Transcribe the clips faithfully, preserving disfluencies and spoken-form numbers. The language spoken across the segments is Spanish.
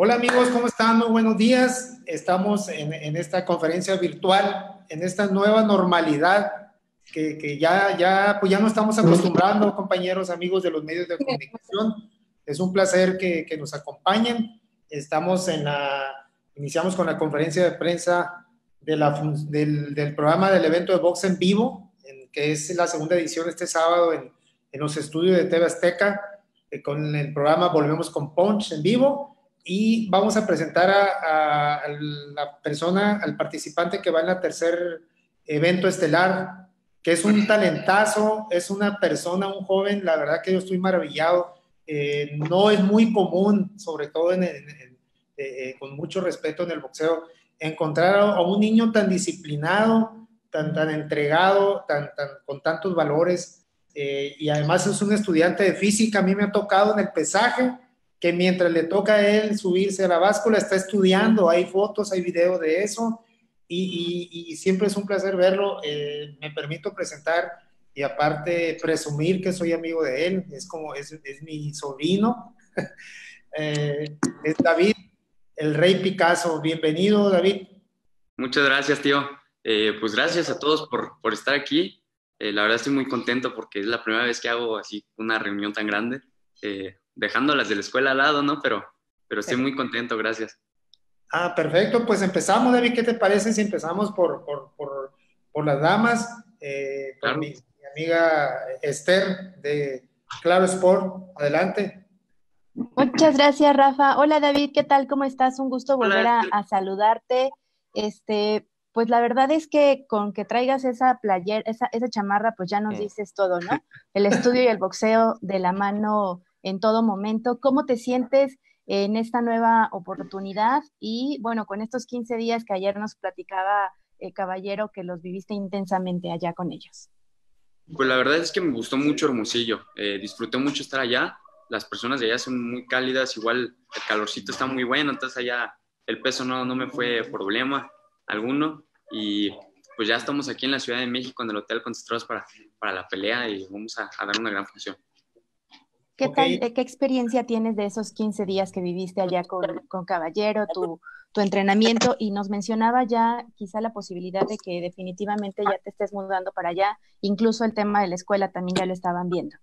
Hola amigos, ¿cómo están? Muy buenos días. Estamos en, en esta conferencia virtual, en esta nueva normalidad que, que ya, ya, pues ya no estamos acostumbrando, compañeros, amigos de los medios de comunicación. Es un placer que, que nos acompañen. Estamos en la, iniciamos con la conferencia de prensa de la, del, del programa del evento de box en vivo, en, que es la segunda edición este sábado en, en los estudios de T V Azteca, eh, con el programa Volvemos con Punch en vivo. Y vamos a presentar a, a, a la persona, al participante que va en la tercer evento estelar, que es un talentazo, es una persona, un joven, la verdad que yo estoy maravillado. Eh, no es muy común, sobre todo en, en, en, eh, con mucho respeto en el boxeo, encontrar a un niño tan disciplinado, tan, tan entregado, tan, tan, con tantos valores, eh, y además es un estudiante de física. A mí me ha tocado en el pesaje que mientras le toca a él subirse a la báscula está estudiando, hay fotos, hay videos de eso, y, y, y siempre es un placer verlo. Eh, me permito presentar y aparte presumir que soy amigo de él, es como, es, es mi sobrino, eh, es David, el Rey Picasso. Bienvenido, David. Muchas gracias, tío. Eh, pues gracias a todos por, por estar aquí. Eh, la verdad estoy muy contento porque es la primera vez que hago así una reunión tan grande. Eh, dejando las de la escuela al lado, ¿no? Pero, pero estoy muy contento, gracias. Ah, perfecto, pues empezamos, David. ¿Qué te parece si empezamos por, por, por, por las damas? Eh, por Claro. mi, mi amiga Esther de Claro Sport. Adelante. Muchas gracias, Rafa. Hola, David, ¿qué tal? ¿Cómo estás? Un gusto volver a, a saludarte. Este, pues la verdad es que con que traigas esa playera, esa, esa chamarra, pues ya nos dices todo, ¿no? El estudio y el boxeo de la mano en todo momento. ¿Cómo te sientes en esta nueva oportunidad? Y bueno, con estos quince días que ayer nos platicaba el caballero que los viviste intensamente allá con ellos. Pues la verdad es que me gustó mucho Hermosillo. Eh, disfruté mucho estar allá. Las personas de allá son muy cálidas, igual el calorcito está muy bueno, entonces allá el peso no, no me fue problema alguno. Y pues ya estamos aquí en la Ciudad de México, en el hotel, concentrados para, para la pelea y vamos a, a dar una gran función. ¿Qué Okay. tal, qué experiencia tienes de esos quince días que viviste allá con, con Caballero, tu, tu entrenamiento? Y nos mencionaba ya quizá la posibilidad de que definitivamente ya te estés mudando para allá, incluso el tema de la escuela también ya lo estaban viendo.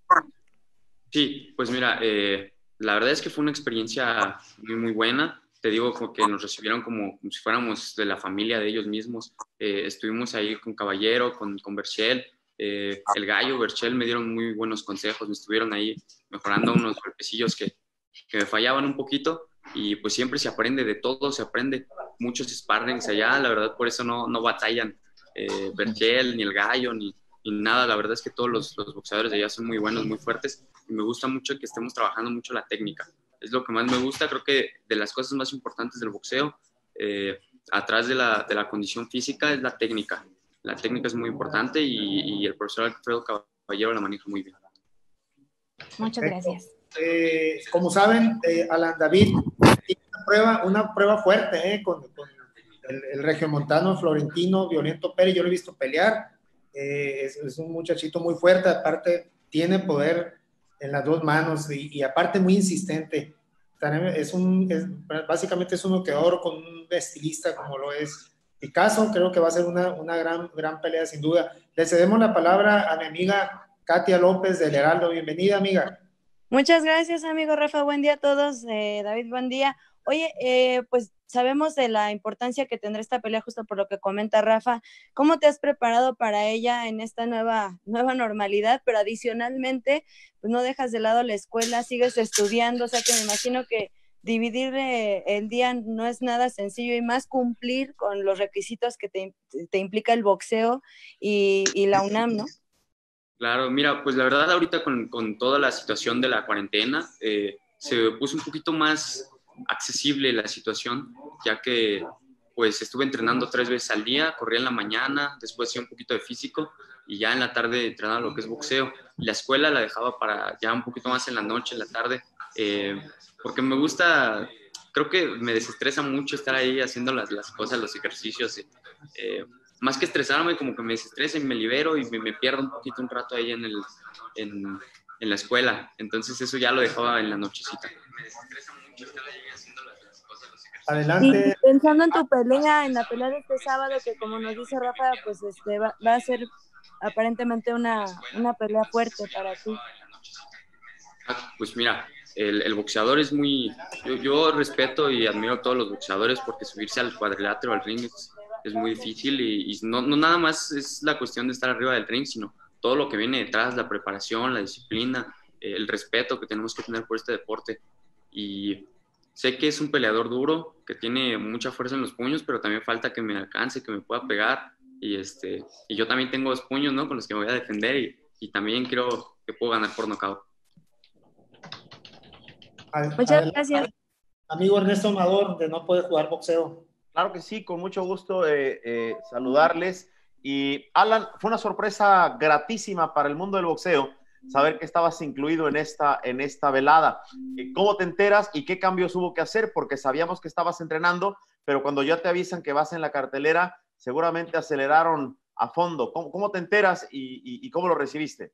Sí, pues mira, eh, la verdad es que fue una experiencia muy, muy buena. Te digo que nos recibieron como, como si fuéramos de la familia de ellos mismos. Eh, estuvimos ahí con Caballero, con, con Berchel, eh, el Gallo, Berchel, me dieron muy buenos consejos, me estuvieron ahí mejorando unos golpecillos que, que me fallaban un poquito, y pues siempre se aprende de todo, se aprende muchos sparrings allá, la verdad por eso no, no batallan eh, Berchel, ni el Gallo, ni, ni nada. La verdad es que todos los, los boxeadores de allá son muy buenos, muy fuertes, y me gusta mucho que estemos trabajando mucho la técnica. Es lo que más me gusta. Creo que de las cosas más importantes del boxeo, eh, atrás de la, de la condición física, es la técnica. La técnica es muy importante, y, y el profesor Alfredo Caballero la maneja muy bien. Muchas gracias. Eh, como saben, eh, Alan David tiene una prueba, una prueba fuerte, eh, con, con el, el regiomontano Florentino Violento Pérez. Yo lo he visto pelear. Eh, es, es un muchachito muy fuerte, aparte tiene poder en las dos manos, y, y aparte muy insistente. Es un, es, básicamente es un noqueador con un estilista como lo es Picasso. Creo que va a ser una, una gran, gran pelea sin duda. Le cedemos la palabra a mi amiga Katia López del Heraldo. Bienvenida, amiga. Muchas gracias, amigo Rafa. Buen día a todos. Eh, David, buen día. Oye, eh, pues sabemos de la importancia que tendrá esta pelea, justo por lo que comenta Rafa. ¿Cómo te has preparado para ella en esta nueva, nueva normalidad? Pero adicionalmente, pues no dejas de lado la escuela, sigues estudiando, o sea que me imagino que dividir eh, el día no es nada sencillo, y más cumplir con los requisitos que te, te implica el boxeo y, y la UNAM, ¿no? Claro, mira, pues la verdad ahorita con, con toda la situación de la cuarentena, eh, se puso un poquito más accesible la situación, ya que pues estuve entrenando tres veces al día, corría en la mañana, después hacía un poquito de físico, y ya en la tarde entrenaba lo que es boxeo. La escuela la dejaba para ya un poquito más en la noche, en la tarde, eh, porque me gusta, creo que me desestresa mucho estar ahí haciendo las, las cosas, los ejercicios. Eh, más que estresarme, como que me desestresa y me libero, y me, me pierdo un poquito, un rato ahí en, el, en, en la escuela. Entonces eso ya lo dejaba en la nochecita. Me desestresa mucho estar ahí haciendo las, las cosas. Adelante. Y pensando en tu pelea, en la pelea de este sábado, que como nos dice Rafa, pues este va, va a ser aparentemente una, una pelea fuerte para ti. Pues mira, el, el boxeador es muy... Yo, yo respeto y admiro a todos los boxeadores porque subirse al cuadrilátero, al ring, es, es muy difícil y, y no, no nada más es la cuestión de estar arriba del ring, sino todo lo que viene detrás, la preparación, la disciplina, eh, el respeto que tenemos que tener por este deporte. Y sé que es un peleador duro, que tiene mucha fuerza en los puños, pero también falta que me alcance, que me pueda pegar. Y, este, y yo también tengo dos puños, ¿no?, con los que me voy a defender y, y también creo que puedo ganar por nocaut. Muchas gracias. Amigo Ernesto Amador, de No Puede Jugar Boxeo. Claro que sí, con mucho gusto eh, eh, saludarles. Y Alan, fue una sorpresa gratísima para el mundo del boxeo saber que estabas incluido en esta, en esta velada. ¿Cómo te enteras y qué cambios hubo que hacer? Porque sabíamos que estabas entrenando, pero cuando ya te avisan que vas en la cartelera, seguramente aceleraron a fondo. ¿Cómo, cómo te enteras y, y, y cómo lo recibiste?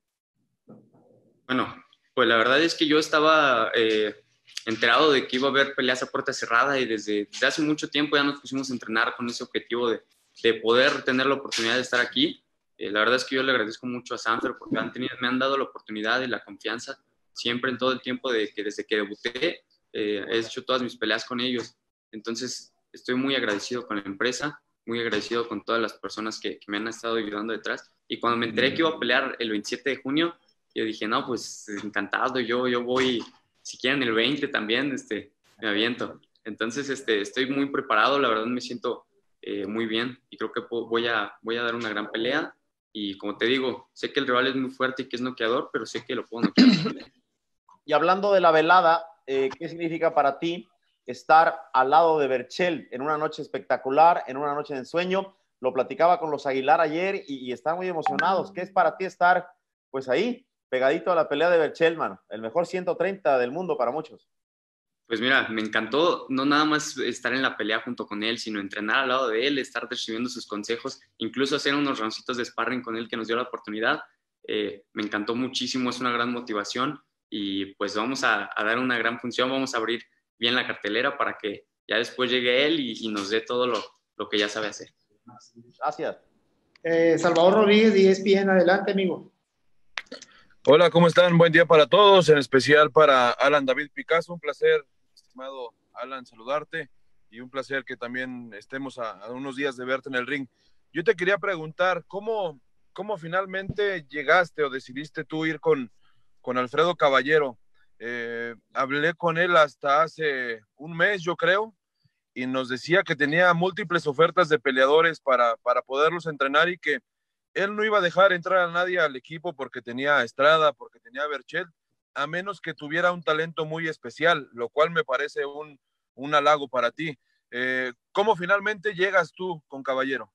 Bueno, pues la verdad es que yo estaba eh, enterado de que iba a haber peleas a puerta cerrada y desde, desde hace mucho tiempo ya nos pusimos a entrenar con ese objetivo de, de poder tener la oportunidad de estar aquí. Eh, la verdad es que yo le agradezco mucho a Sanfer porque han tenido, me han dado la oportunidad y la confianza siempre en todo el tiempo de que desde que debuté eh, he hecho todas mis peleas con ellos. Entonces estoy muy agradecido con la empresa, muy agradecido con todas las personas que, que me han estado ayudando detrás. Y cuando me enteré que iba a pelear el veintisiete de junio, yo dije, no, pues encantado, yo, yo voy, si quieren el veinte también, este, me aviento. Entonces este, estoy muy preparado, la verdad me siento eh, muy bien y creo que voy a, voy a dar una gran pelea. Y como te digo, sé que el rival es muy fuerte y que es noqueador, pero sé que lo puedo noquear. Y hablando de la velada, eh, ¿qué significa para ti estar al lado de Berchelt en una noche espectacular, en una noche de ensueño? Lo platicaba con los Aguilar ayer y, y están muy emocionados. ¿Qué es para ti estar pues ahí, pegadito a la pelea de Berchelt, mano? El mejor ciento treinta del mundo para muchos. Pues mira, me encantó no nada más estar en la pelea junto con él, sino entrenar al lado de él, estar recibiendo sus consejos, incluso hacer unos roundcitos de sparring con él que nos dio la oportunidad. Eh, me encantó muchísimo, es una gran motivación y pues vamos a, a dar una gran función, vamos a abrir bien la cartelera para que ya después llegue él y, y nos dé todo lo, lo que ya sabe hacer. Gracias. Eh, Salvador Rodríguez, de E S P N, adelante, amigo. Hola, ¿cómo están? Buen día para todos, en especial para Alan David Picasso. Un placer, estimado Alan, saludarte y un placer que también estemos a, a unos días de verte en el ring. Yo te quería preguntar, ¿cómo, cómo finalmente llegaste o decidiste tú ir con, con Alfredo Caballero? Eh, hablé con él hasta hace un mes, yo creo, y nos decía que tenía múltiples ofertas de peleadores para, para poderlos entrenar y que él no iba a dejar entrar a nadie al equipo porque tenía a Estrada, porque tenía a Berchelt, a menos que tuviera un talento muy especial, lo cual me parece un, un halago para ti. Eh, ¿Cómo finalmente llegas tú con Caballero?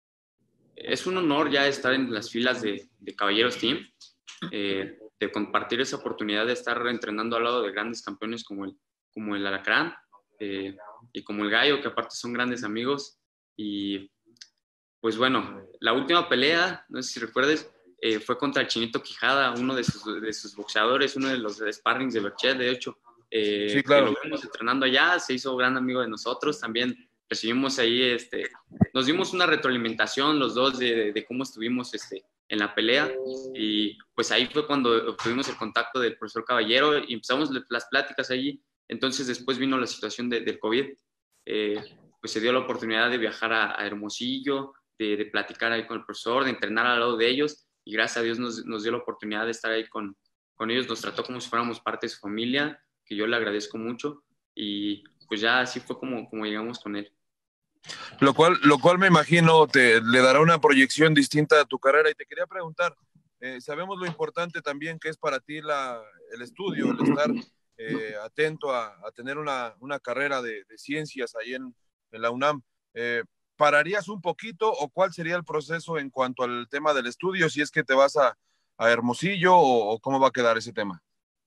Es un honor ya estar en las filas de, de Caballeros Team, eh, de compartir esa oportunidad de estar entrenando al lado de grandes campeones como el, como el Alacrán eh, y como el Gallo, que aparte son grandes amigos. Y pues bueno, la última pelea, no sé si recuerdes, eh, fue contra el Chinito Quijada, uno de sus, de sus boxeadores, uno de los sparrings de Berchelt, de hecho. Eh, sí, claro. Que lo vimos entrenando allá, se hizo gran amigo de nosotros, también recibimos ahí, este, nos dimos una retroalimentación los dos de, de, de cómo estuvimos este, en la pelea y pues ahí fue cuando obtuvimos el contacto del profesor Caballero y empezamos las pláticas allí. Entonces después vino la situación de, del COVID, eh, pues se dio la oportunidad de viajar a, a Hermosillo, de, de platicar ahí con el profesor, de entrenar al lado de ellos y gracias a Dios nos, nos dio la oportunidad de estar ahí con, con ellos, nos trató como si fuéramos parte de su familia, que yo le agradezco mucho y pues ya así fue como, como llegamos con él. Lo cual, lo cual me imagino te le dará una proyección distinta a tu carrera y te quería preguntar, eh, sabemos lo importante también que es para ti la, el estudio, el estar eh, atento a, a tener una, una carrera de, de ciencias ahí en, en la UNAM. Eh, ¿Pararías un poquito o cuál sería el proceso en cuanto al tema del estudio? Si es que te vas a, a Hermosillo o, o cómo va a quedar ese tema.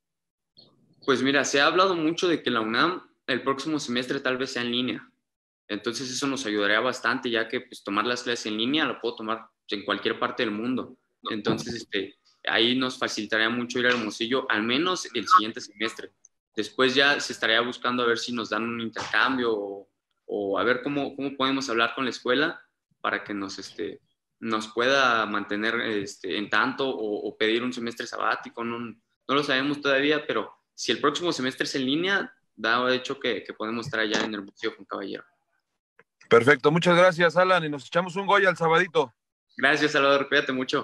Pues mira, se ha hablado mucho de que la UNAM el próximo semestre tal vez sea en línea. Entonces eso nos ayudaría bastante, ya que pues, tomar las clases en línea lo puedo tomar en cualquier parte del mundo. Entonces este, ahí nos facilitaría mucho ir a Hermosillo, al menos el siguiente semestre. Después ya se estaría buscando a ver si nos dan un intercambio o, o a ver cómo, cómo podemos hablar con la escuela para que nos, este, nos pueda mantener este, en tanto o, o pedir un semestre sabático. No, no lo sabemos todavía, pero si el próximo semestre es en línea, da hecho que, que podemos estar allá en Hermosillo con Caballero. Perfecto, muchas gracias, Alan, y nos echamos un Goya al sabadito. Gracias, Salvador, cuídate mucho.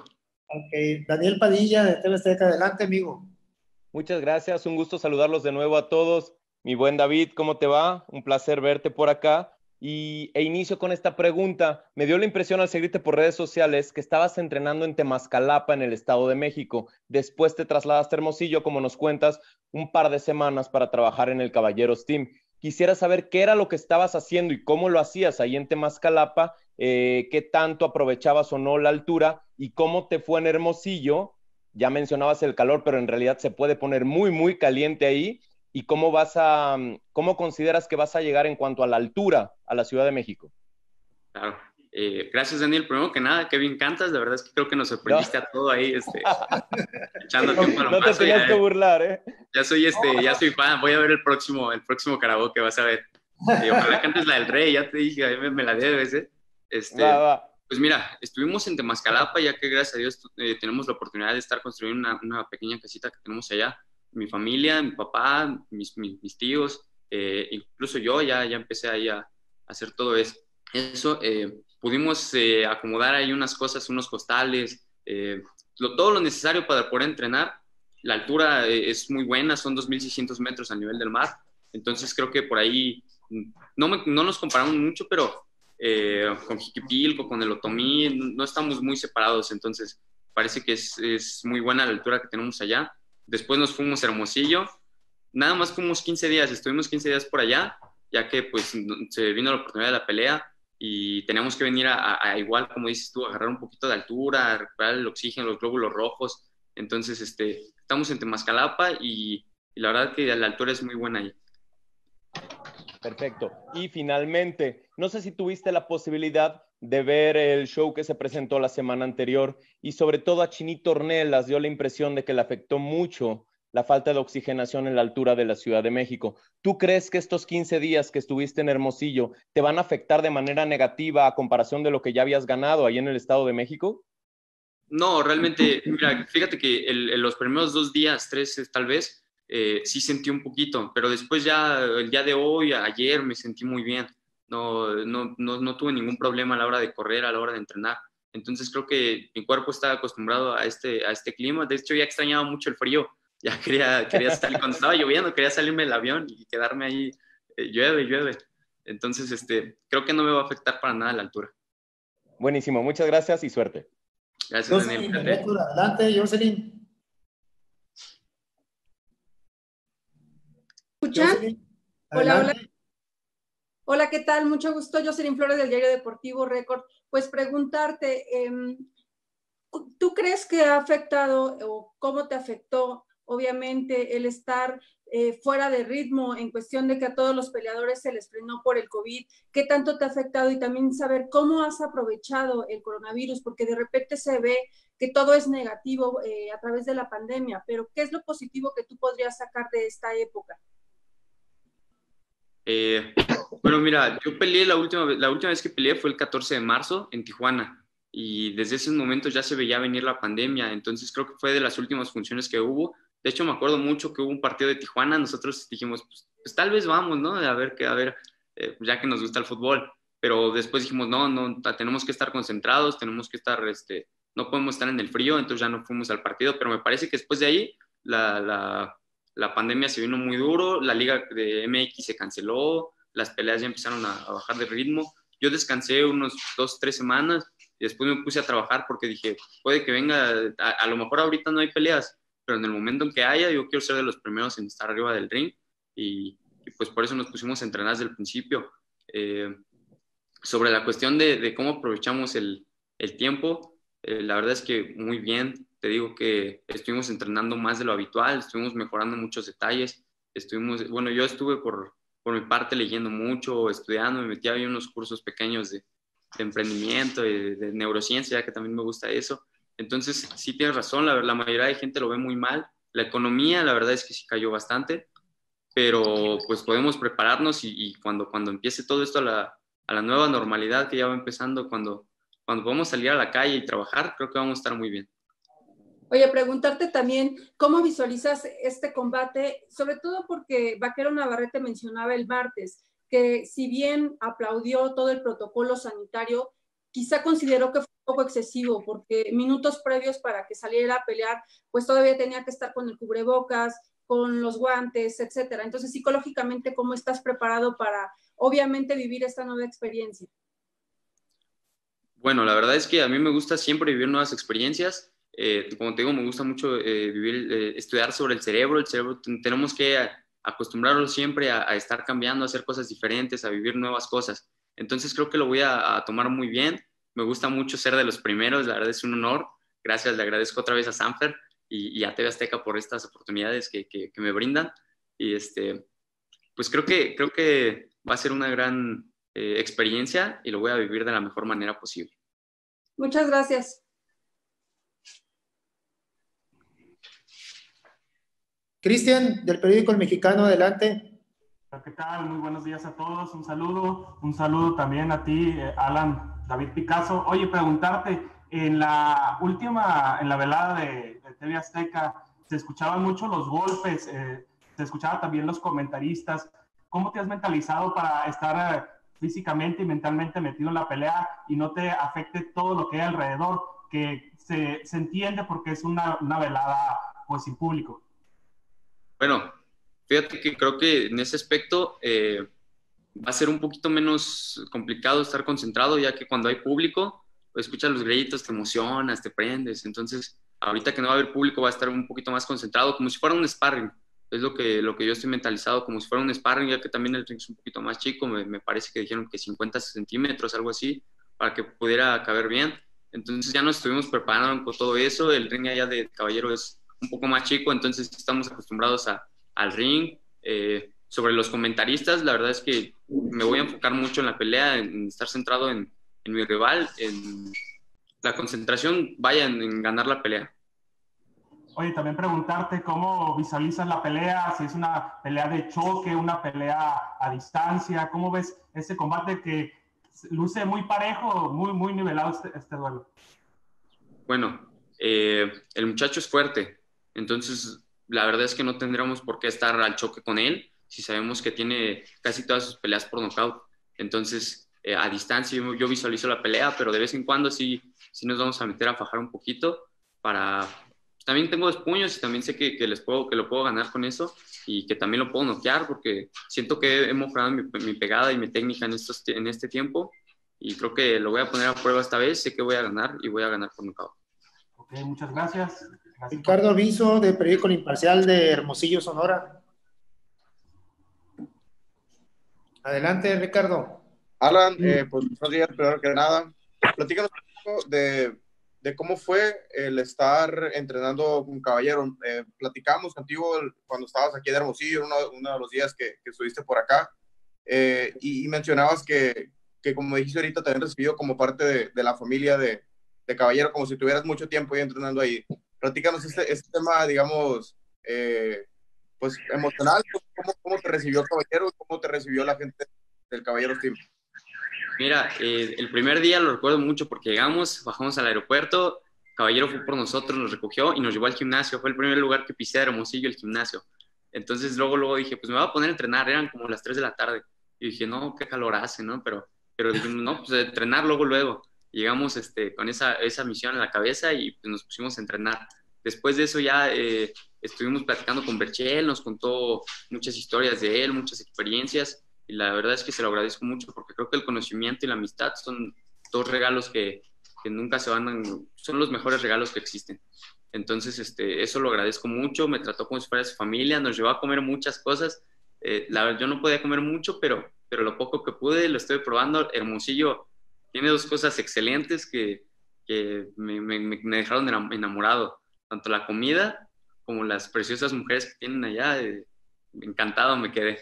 Ok, Daniel Padilla de T V Azteca, adelante, amigo. Muchas gracias, un gusto saludarlos de nuevo a todos. Mi buen David, ¿cómo te va? Un placer verte por acá. Y, e inicio con esta pregunta. Me dio la impresión al seguirte por redes sociales que estabas entrenando en Temascalapa, en el Estado de México. Después te trasladaste a Hermosillo, como nos cuentas, un par de semanas para trabajar en el Caballeros Team. Quisiera saber qué era lo que estabas haciendo y cómo lo hacías ahí en Temascalapa, eh, qué tanto aprovechabas o no la altura y cómo te fue en Hermosillo. Ya mencionabas el calor, pero en realidad se puede poner muy, muy caliente ahí. ¿Y cómo vas a, cómo consideras que vas a llegar en cuanto a la altura a la Ciudad de México? Claro. Eh, gracias, Daniel. Primero que nada, qué bien cantas. La verdad es que creo que nos sorprendiste no. a todo ahí, este, echando tiempo a No te tenías ya, que burlar, ¿eh? Ya soy, este, ya soy fan. Voy a ver el próximo, el próximo karaoke, vas a ver. Eh, ojalá cantes la del Rey, ya te dije, me, me la debes, ¿eh? Este, va, va. Pues mira, estuvimos en Temascalapa, ya que gracias a Dios eh, tenemos la oportunidad de estar construyendo una, una pequeña casita que tenemos allá. Mi familia, mi papá, mis, mis, mis tíos, eh, incluso yo ya, ya empecé ahí a, a hacer todo eso. eso eh, pudimos eh, acomodar ahí unas cosas, unos costales, eh, lo, todo lo necesario para poder entrenar. La altura eh, es muy buena, son dos mil seiscientos metros a nivel del mar, entonces creo que por ahí no, me, no nos comparamos mucho, pero eh, con Jiquipilco, con el Otomí, no estamos muy separados, entonces parece que es, es muy buena la altura que tenemos allá. Después nos fuimos a Hermosillo, nada más fuimos quince días, estuvimos quince días por allá, ya que pues se vino la oportunidad de la pelea y teníamos que venir a, a, a igual, como dices tú, agarrar un poquito de altura, a recuperar el oxígeno, los glóbulos rojos. Entonces, este, estamos en Temascalapa y, y la verdad que la altura es muy buena ahí. Perfecto. Y finalmente, no sé si tuviste la posibilidad de ver el show que se presentó la semana anterior y sobre todo a Chinito Ornelas dio la impresión de que le afectó mucho la falta de oxigenación en la altura de la Ciudad de México. ¿Tú crees que estos quince días que estuviste en Hermosillo te van a afectar de manera negativa a comparación de lo que ya habías ganado ahí en el Estado de México? No, realmente, mira, fíjate que el, el, los primeros dos días, tres tal vez, eh, sí sentí un poquito, pero después ya, el día de hoy, ayer, me sentí muy bien. No, no, no, no tuve ningún problema a la hora de correr, a la hora de entrenar. Entonces creo que mi cuerpo está acostumbrado a este, a este clima. De hecho, ya extrañaba mucho el frío. Ya quería, quería salir, cuando estaba lloviendo, quería salirme del avión y quedarme ahí, eh, llueve, llueve. Entonces, este, creo que no me va a afectar para nada la altura. Buenísimo, muchas gracias y suerte. Gracias, Daniel. Adelante, Jocelyn. ¿Escuchan? Hola, hola. Hola, ¿qué tal? Mucho gusto. Jocelyn Flores del Diario Deportivo Récord. Pues preguntarte, eh, ¿tú crees que ha afectado o cómo te afectó, obviamente, el estar eh, fuera de ritmo en cuestión de que a todos los peleadores se les frenó por el COVID? ¿Qué tanto te ha afectado? Y también saber cómo has aprovechado el coronavirus, porque de repente se ve que todo es negativo eh, a través de la pandemia, pero ¿qué es lo positivo que tú podrías sacar de esta época? Eh, bueno, mira, yo peleé la última, la última vez que peleé fue el catorce de marzo en Tijuana y desde ese momento ya se veía venir la pandemia, entonces creo que fue de las últimas funciones que hubo. De hecho, me acuerdo mucho que hubo un partido de Tijuana, nosotros dijimos, pues, pues tal vez vamos, ¿no? A ver, que, a ver eh, ya que nos gusta el fútbol, pero después dijimos, no, no, tenemos que estar concentrados, tenemos que estar, este, no podemos estar en el frío, entonces ya no fuimos al partido, pero me parece que después de ahí la... la La pandemia se vino muy duro, la liga de M X se canceló, las peleas ya empezaron a, a bajar de ritmo. Yo descansé unos dos, tres semanas y después me puse a trabajar porque dije, puede que venga, a, a lo mejor ahorita no hay peleas, pero en el momento en que haya, yo quiero ser de los primeros en estar arriba del ring y, y pues por eso nos pusimos a entrenar desde el principio. Eh, sobre la cuestión de, de cómo aprovechamos el, el tiempo, eh, la verdad es que muy bien. Te digo que estuvimos entrenando más de lo habitual, estuvimos mejorando muchos detalles, estuvimos, bueno, yo estuve por, por mi parte leyendo mucho, estudiando, me metí a unos cursos pequeños de, de emprendimiento, de, de neurociencia, ya que también me gusta eso. Entonces, sí tienes razón, la, la mayoría de gente lo ve muy mal. La economía, la verdad es que sí cayó bastante, pero pues podemos prepararnos y, y cuando, cuando empiece todo esto a la, a la nueva normalidad que ya va empezando, cuando, cuando podamos salir a la calle y trabajar, creo que vamos a estar muy bien. Oye, preguntarte también, ¿cómo visualizas este combate? Sobre todo porque Vaquero Navarrete mencionaba el martes, que si bien aplaudió todo el protocolo sanitario, quizá consideró que fue un poco excesivo, porque minutos previos para que saliera a pelear, pues todavía tenía que estar con el cubrebocas, con los guantes, etcétera. Entonces, psicológicamente, ¿cómo estás preparado para, obviamente, vivir esta nueva experiencia? Bueno, la verdad es que a mí me gusta siempre vivir nuevas experiencias. Eh, como te digo, me gusta mucho eh, vivir, eh, estudiar sobre el cerebro. El cerebro tenemos que a, acostumbrarlo siempre a, a estar cambiando, a hacer cosas diferentes, a vivir nuevas cosas. Entonces creo que lo voy a, a tomar muy bien. Me gusta mucho ser de los primeros, la verdad es un honor. Gracias, le agradezco otra vez a Sanfer y, y a T V Azteca por estas oportunidades que, que, que me brindan. Y este, pues creo que, creo que va a ser una gran eh, experiencia y lo voy a vivir de la mejor manera posible. Muchas gracias. Cristian, del periódico El Mexicano, adelante. ¿Qué tal? Muy buenos días a todos. Un saludo. Un saludo también a ti, Alan, David Picasso. Oye, preguntarte, en la última, en la velada de, de T V Azteca, se escuchaban mucho los golpes, eh, se escuchaban también los comentaristas. ¿Cómo te has mentalizado para estar eh, físicamente y mentalmente metido en la pelea y no te afecte todo lo que hay alrededor, que se, se entiende porque es una, una velada pues sin público? Bueno, fíjate que creo que en ese aspecto eh, va a ser un poquito menos complicado estar concentrado, ya que cuando hay público, escuchas los gritos, te emocionas, te prendes. Entonces, ahorita que no va a haber público, va a estar un poquito más concentrado, como si fuera un sparring. Es lo que, lo que yo estoy mentalizado, como si fuera un sparring, ya que también el ring es un poquito más chico. Me, me parece que dijeron que cincuenta centímetros, algo así, para que pudiera caber bien. Entonces, ya nos estuvimos preparando con todo eso. El ring allá de Caballero es un poco más chico, entonces estamos acostumbrados a, al ring. Eh, sobre los comentaristas, la verdad es que me voy a enfocar mucho en la pelea, en estar centrado en, en mi rival, en la concentración, vaya en, en ganar la pelea. Oye, también preguntarte cómo visualizas la pelea, si es una pelea de choque, una pelea a distancia, ¿cómo ves ese combate que luce muy parejo, muy, muy nivelado este, este duelo? Bueno, eh, el muchacho es fuerte, entonces la verdad es que no tendríamos por qué estar al choque con él si sabemos que tiene casi todas sus peleas por nocaut. Entonces, eh, a distancia yo, yo visualizo la pelea, pero de vez en cuando sí, sí nos vamos a meter a fajar un poquito para... También tengo dos puños y también sé que, que, les puedo, que lo puedo ganar con eso y que también lo puedo noquear porque siento que he mejorado mi, mi pegada y mi técnica en, estos, en este tiempo y creo que lo voy a poner a prueba esta vez. Sé que voy a ganar y voy a ganar por nocaut. Ok, muchas gracias. gracias. Ricardo Alviso, del periódico El Imparcial de Hermosillo, Sonora. Adelante, Ricardo. Alan, eh, pues buenos días, primero que nada. Platícanos un poco de, de cómo fue el estar entrenando con Caballero. Eh, platicamos contigo cuando estabas aquí en Hermosillo, uno, uno de los días que, que estuviste por acá, eh, y, y mencionabas que, que, como dijiste ahorita, te habían recibido como parte de, de la familia de, de Caballero, como si tuvieras mucho tiempo ahí entrenando ahí. Platícanos este, este tema, digamos, eh, pues emocional. ¿Cómo, ¿Cómo te recibió Caballero? ¿Cómo te recibió la gente del Caballero Team? Mira, eh, el primer día lo recuerdo mucho porque llegamos, bajamos al aeropuerto, Caballero fue por nosotros, nos recogió y nos llevó al gimnasio. Fue el primer lugar que pisé de Hermosillo, el gimnasio. Entonces luego, luego dije, pues me voy a poner a entrenar. Eran como las tres de la tarde. Y dije, no, qué calor hace, ¿no? Pero, pero dije, no, pues entrenar luego, luego. Llegamos este, con esa, esa misión en la cabeza y pues, nos pusimos a entrenar. Después de eso ya eh, estuvimos platicando con Berchel, nos contó muchas historias de él, muchas experiencias. Y la verdad es que se lo agradezco mucho porque creo que el conocimiento y la amistad son dos regalos que, que nunca se van a, son los mejores regalos que existen. Entonces, este, eso lo agradezco mucho. Me trató como si fuera su familia, nos llevó a comer muchas cosas. Eh, la verdad, yo no podía comer mucho, pero, pero lo poco que pude lo estoy probando. Hermosillo tiene dos cosas excelentes que, que me, me, me dejaron enamorado. Tanto la comida como las preciosas mujeres que tienen allá. Eh, encantado me quedé.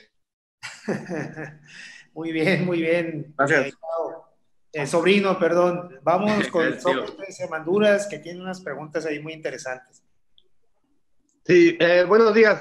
Muy bien, muy bien. Gracias. Eh, eh, sobrino, perdón. Vamos con Sócrates Manduras, que tiene unas preguntas ahí muy interesantes. Sí, eh, buenos días.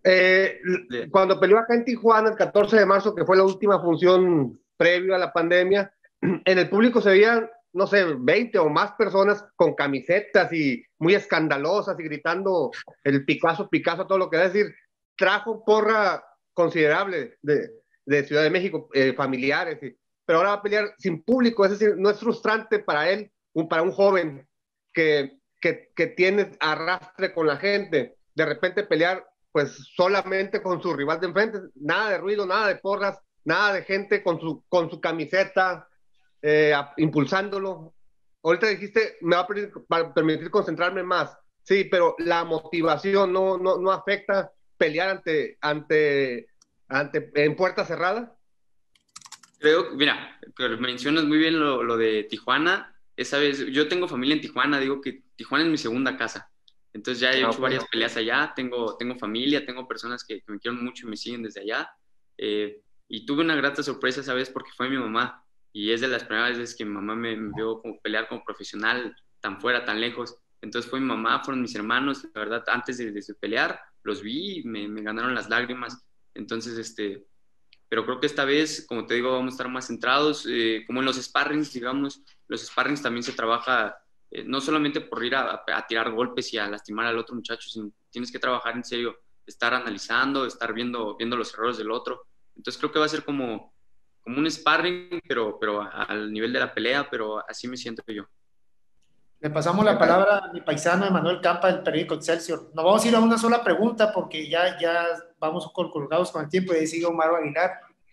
Eh, cuando peleó acá en Tijuana el catorce de marzo, que fue la última función previo a la pandemia, en el público se veían, no sé, veinte o más personas con camisetas y muy escandalosas y gritando el Picasso, Picasso, todo lo que es decir, trajo porra considerable de, de Ciudad de México, eh, familiares, y, pero ahora va a pelear sin público, es decir, no es frustrante para él, un, para un joven que, que, que tiene arrastre con la gente, de repente pelear pues solamente con su rival de enfrente, nada de ruido, nada de porras, nada de gente con su, con su camiseta, eh, impulsándolo. Ahorita dijiste, me va a permitir, para permitir concentrarme más, sí, pero la motivación no, no, no afecta pelear ante, ante, ante, en puerta cerrada. Creo, mira, mencionas muy bien lo, lo de Tijuana. Esa vez, yo tengo familia en Tijuana, digo que Tijuana es mi segunda casa. Entonces ya he hecho varias peleas allá, tengo, tengo familia, tengo personas que, que me quieren mucho y me siguen desde allá. Eh, y tuve una grata sorpresa esa vez porque fue mi mamá. Y es de las primeras veces que mi mamá me, me vio como pelear como profesional, tan fuera, tan lejos. Entonces fue mi mamá, fueron mis hermanos, la verdad, antes de, de pelear, los vi y me, me ganaron las lágrimas. Entonces, este... Pero creo que esta vez, como te digo, vamos a estar más centrados, eh, como en los sparrings, digamos. Los sparrings también se trabaja... Eh, no solamente por ir a, a tirar golpes y a lastimar al otro muchacho, sino tienes que trabajar en serio, estar analizando, estar viendo, viendo los errores del otro. Entonces creo que va a ser como, como un sparring, pero, pero al nivel de la pelea, pero así me siento yo. Le pasamos la palabra a mi paisano Emanuel Campa del periódico Excelsior. Nos vamos a ir a una sola pregunta porque ya, ya vamos colgados con el tiempo y ahí sigue Omar Aguilar.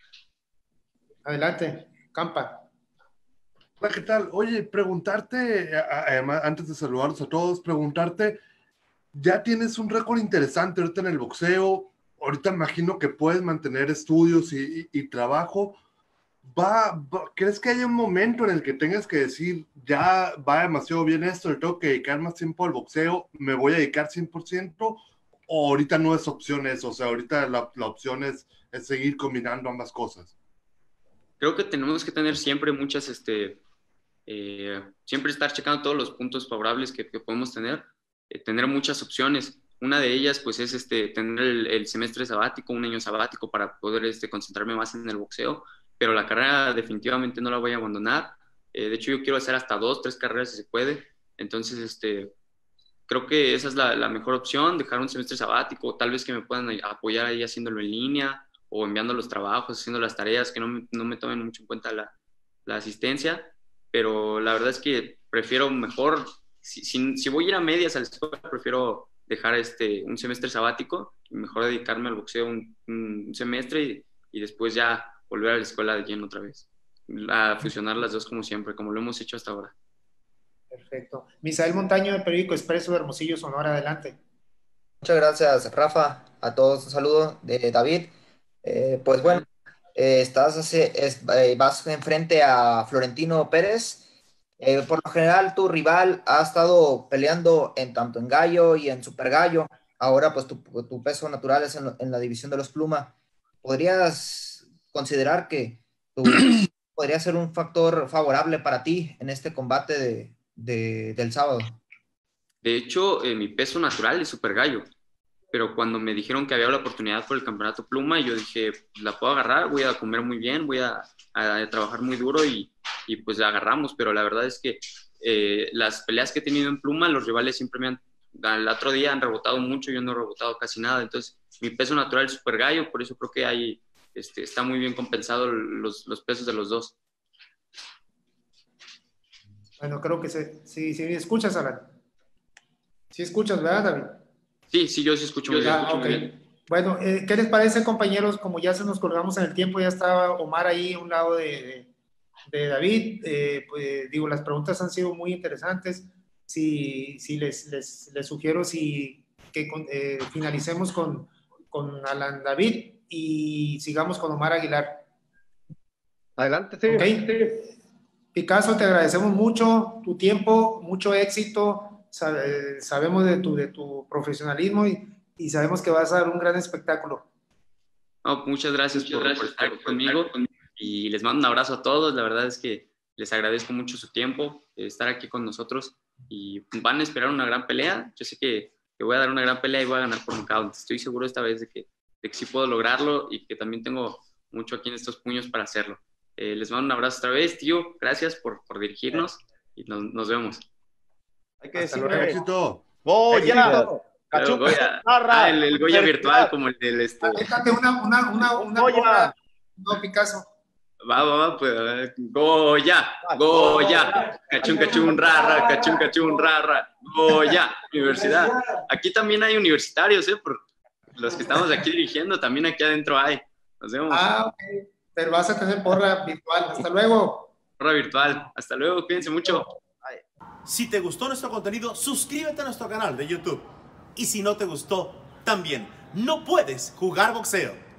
Adelante, Campa. Hola, ¿qué tal? Oye, preguntarte, además, antes de saludarlos a todos, preguntarte, ya tienes un récord interesante ahorita en el boxeo, ahorita imagino que puedes mantener estudios y, y, y trabajo. ¿Va, va, ¿Crees que haya un momento en el que tengas que decir, ya va demasiado bien esto, le tengo que dedicar más tiempo al boxeo, me voy a dedicar cien por ciento? ¿O ahorita no es opción eso? O sea, ahorita la, la opción es, es seguir combinando ambas cosas. Creo que tenemos que tener siempre muchas, este, eh, siempre estar checando todos los puntos favorables que, que podemos tener, eh, tener muchas opciones. Una de ellas, pues, es este, tener el, el semestre sabático, un año sabático para poder este, concentrarme más en el boxeo, pero la carrera definitivamente no la voy a abandonar. Eh, de hecho, yo quiero hacer hasta dos, tres carreras si se puede. Entonces, este, creo que esa es la, la mejor opción, dejar un semestre sabático, tal vez que me puedan apoyar ahí haciéndolo en línea, o enviando los trabajos, haciendo las tareas, que no me, no me tomen mucho en cuenta la, la asistencia, pero la verdad es que prefiero mejor, si, si, si voy a ir a medias a la escuela, prefiero dejar este, un semestre sabático, y mejor dedicarme al boxeo un, un semestre y, y después ya volver a la escuela de lleno otra vez, a fusionar las dos como siempre, como lo hemos hecho hasta ahora. Perfecto. Misael Montaño, del periódico Expreso de Hermosillo, Sonora, adelante. Muchas gracias, Rafa. A todos un saludo de David. Eh, pues bueno, eh, estás hace, es, eh, vas enfrente a Florentino Pérez. Eh, por lo general, tu rival ha estado peleando en tanto en gallo y en super gallo. Ahora, pues tu, tu peso natural es en, en la división de los pluma. ¿Podrías considerar que tu, podría ser un factor favorable para ti en este combate de, de, del sábado? De hecho, eh, mi peso natural es super gallo. Pero cuando me dijeron que había la oportunidad por el campeonato pluma, yo dije, pues la puedo agarrar, voy a comer muy bien, voy a, a trabajar muy duro y, y pues la agarramos. Pero la verdad es que eh, las peleas que he tenido en pluma, los rivales siempre me han, al otro día han rebotado mucho, yo no he rebotado casi nada. Entonces, mi peso natural es super gallo, por eso creo que hay, este, está muy bien compensado los, los pesos de los dos. Bueno, creo que sí, sí, sí escuchas, Alan. Sí escuchas, ¿verdad, David? Sí, sí, yo sí escucho muy bien. Ah, okay. Bueno, eh, ¿qué les parece, compañeros? Como ya se nos colgamos en el tiempo, ya estaba Omar ahí a un lado de, de, de David. Eh, pues, digo, las preguntas han sido muy interesantes. Si, si les, les, les sugiero si, que eh, finalicemos con, con Alan David y sigamos con Omar Aguilar. Adelante, sí. Okay. sí. Picasso, te agradecemos mucho tu tiempo, mucho éxito. Sabemos de tu, de tu profesionalismo y, y sabemos que vas a dar un gran espectáculo. No, muchas gracias, muchas por, gracias por estar por conmigo y les mando un abrazo a todos. La verdad es que les agradezco mucho su tiempo, estar aquí con nosotros y van a esperar una gran pelea. Yo sé que, que voy a dar una gran pelea y voy a ganar por nocaut. Estoy seguro esta vez de que, de que sí puedo lograrlo y que también tengo mucho aquí en estos puños para hacerlo. Eh, les mando un abrazo otra vez, tío. Gracias por, por dirigirnos y nos, nos vemos. Hay que Hasta decirle luego, éxito. Goya. Pero Cachuca, Goya, Narra, ah, el, el Goya virtual, como el del este. Déjate una, una, una, una, Goya. gorra, no, Picasso. Va, va, va, pues, a ver. Goya, Goya, cachun, cachun, rara, cachun, cachun, rara, Goya, universidad. Aquí también hay universitarios, ¿eh? Por los que estamos aquí dirigiendo, también aquí adentro hay. Nos vemos. Ah, ok. Pero vas a tener porra virtual. Hasta luego. Porra virtual. Hasta luego, cuídense mucho. Si te gustó nuestro contenido, suscríbete a nuestro canal de YouTube. Y si no te gustó, también. No puedes jugar boxeo.